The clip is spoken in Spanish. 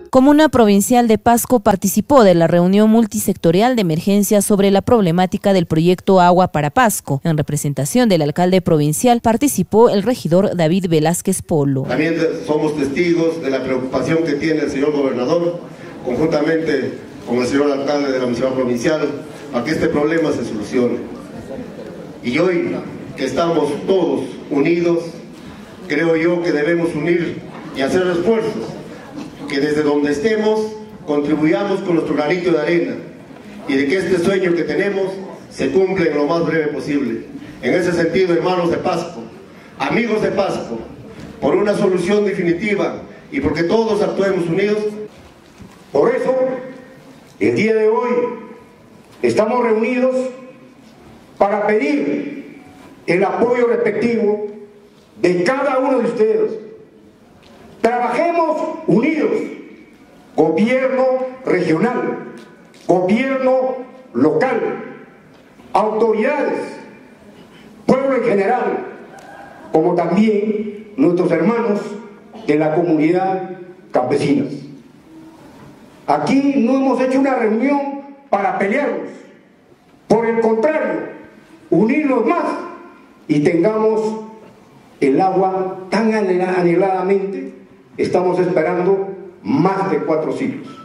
Comuna Provincial de Pasco participó de la reunión multisectorial de emergencia sobre la problemática del proyecto Agua para Pasco. En representación del alcalde provincial participó el regidor David Velázquez Polo. También somos testigos de la preocupación que tiene el señor gobernador, conjuntamente con el señor alcalde de la municipalidad provincial, a que este problema se solucione. Y hoy que estamos todos unidos, creo yo que debemos unir y hacer esfuerzos, que desde donde estemos contribuyamos con nuestro granito de arena y de que este sueño que tenemos se cumpla en lo más breve posible. En ese sentido, hermanos de Pasco, amigos de Pasco, por una solución definitiva y porque todos actuemos unidos. Por eso, el día de hoy estamos reunidos para pedir el apoyo respectivo de cada uno de ustedes. Trabajemos unidos, gobierno regional, gobierno local, autoridades, pueblo en general, como también nuestros hermanos de la comunidad campesinas. Aquí no hemos hecho una reunión para pelearnos, por el contrario, unirnos más y tengamos el agua tan anheladamente estamos esperando más de 4 siglos.